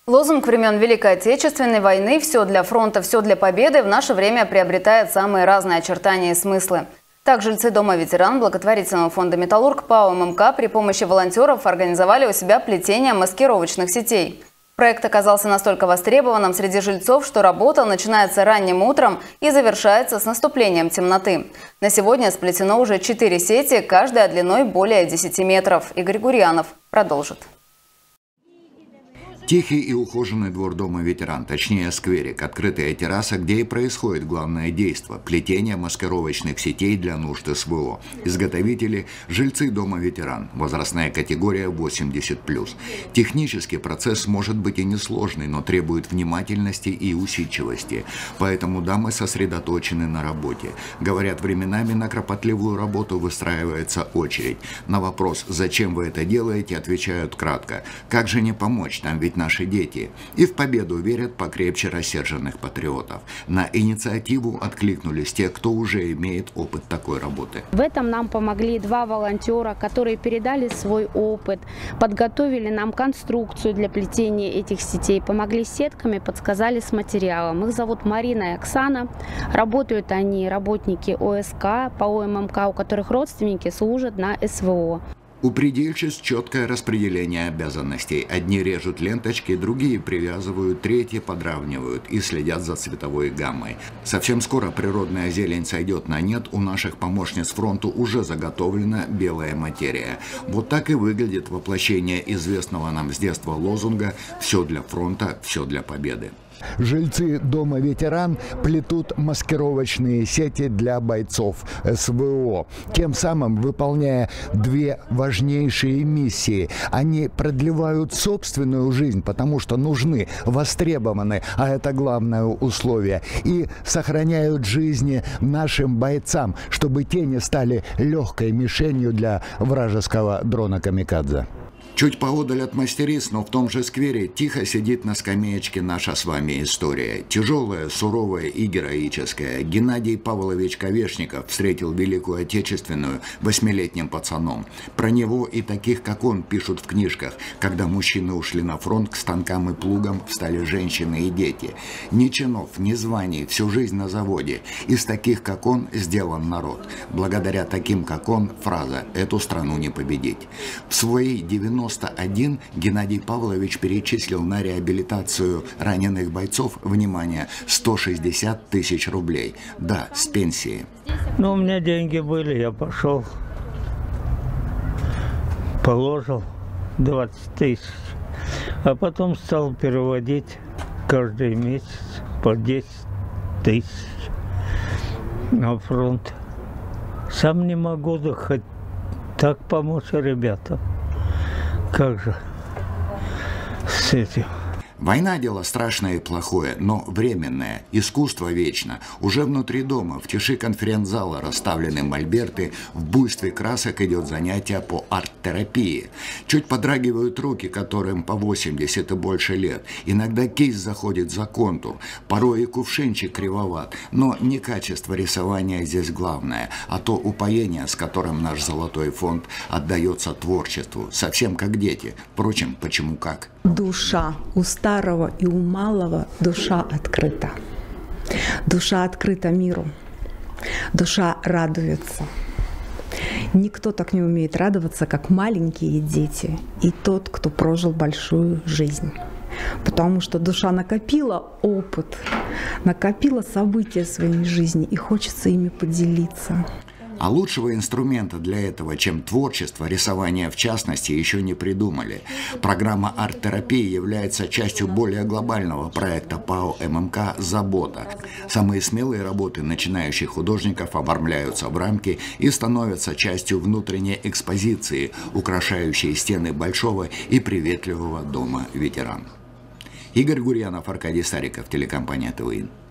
Лозунг времен Великой Отечественной войны «Все для фронта, все для победы» в наше время приобретает самые разные очертания и смыслы. Так, жильцы дома ветеран благотворительного фонда «Металлург» ПАО ММК при помощи волонтеров организовали у себя плетение маскировочных сетей. Проект оказался настолько востребованным среди жильцов, что работа начинается ранним утром и завершается с наступлением темноты. На сегодня сплетено уже 4 сети, каждая длиной более 10 метров. Игорь Гурьянов продолжит. Тихий и ухоженный двор дома ветеран, точнее скверик, открытая терраса, где и происходит главное действо – плетение маскировочных сетей для нужд СВО. Изготовители – жильцы дома ветеран, возрастная категория 80+. Технический процесс может быть и несложный, но требует внимательности и усидчивости. Поэтому дамы сосредоточены на работе. Говорят, временами на кропотливую работу выстраивается очередь. На вопрос «Зачем вы это делаете?» отвечают кратко: «Как же не помочь? Там ведь наши дети». И в победу верят покрепче рассерженных патриотов. На инициативу откликнулись те, кто уже имеет опыт такой работы. В этом нам помогли 2 волонтера, которые передали свой опыт, подготовили нам конструкцию для плетения этих сетей, помогли с сетками, подсказали с материалом. Их зовут Марина и Оксана. Работают они работники ОСК, ПАО ММК, у которых родственники служат на СВО. У предельщиц четкое распределение обязанностей. Одни режут ленточки, другие привязывают, третьи подравнивают и следят за цветовой гаммой. Совсем скоро природная зелень сойдет на нет, у наших помощниц фронту уже заготовлена белая материя. Вот так и выглядит воплощение известного нам с детства лозунга «Все для фронта, все для победы». Жильцы дома ветеран плетут маскировочные сети для бойцов СВО, тем самым выполняя 2 важнейшие миссии. Они продлевают собственную жизнь, потому что нужны, востребованы, а это главное условие, и сохраняют жизни нашим бойцам, чтобы те не стали легкой мишенью для вражеского дрона «Камикадзе». Чуть поодаль от мастериц, но в том же сквере, тихо сидит на скамеечке наша с вами история. Тяжелая, суровая и героическая. Геннадий Павлович Ковешников встретил Великую Отечественную 8-летним пацаном. Про него и таких, как он, пишут в книжках. Когда мужчины ушли на фронт, к станкам и плугам встали женщины и дети. Ни чинов, ни званий, всю жизнь на заводе. Из таких, как он, сделан народ. Благодаря таким, как он, фраза «эту страну не победить». В свои 91 Геннадий Павлович перечислил на реабилитацию раненых бойцов, внимание, 160 тысяч рублей. Да, с пенсии. Ну, у меня деньги были, я пошел, положил 20 тысяч, а потом стал переводить каждый месяц по 10 тысяч на фронт. Сам не могу хоть так помочь ребятам. Как же с этим? Война – дело страшное и плохое, но временное. Искусство вечно. Уже внутри дома, в тиши конференц-зала расставлены мольберты, в буйстве красок идет занятие по арт-терапии. Чуть подрагивают руки, которым по 80 и больше лет. Иногда кисть заходит за контур, порой и кувшинчик кривоват. Но не качество рисования здесь главное, а то упоение, с которым наш золотой фонд отдается творчеству, совсем как дети. Впрочем, почему как? Душа у старого и у малого, душа открыта. Душа открыта миру. Душа радуется. Никто так не умеет радоваться, как маленькие дети и тот, кто прожил большую жизнь. Потому что душа накопила опыт, накопила события своей жизни и хочется ими поделиться. А лучшего инструмента для этого, чем творчество, рисование в частности, еще не придумали. Программа арт-терапии является частью более глобального проекта ПАО ММК «Забота». Самые смелые работы начинающих художников оформляются в рамки и становятся частью внутренней экспозиции, украшающей стены большого и приветливого дома ветеран. Игорь Гурьянов, Аркадий Стариков, телекомпания ТВИ.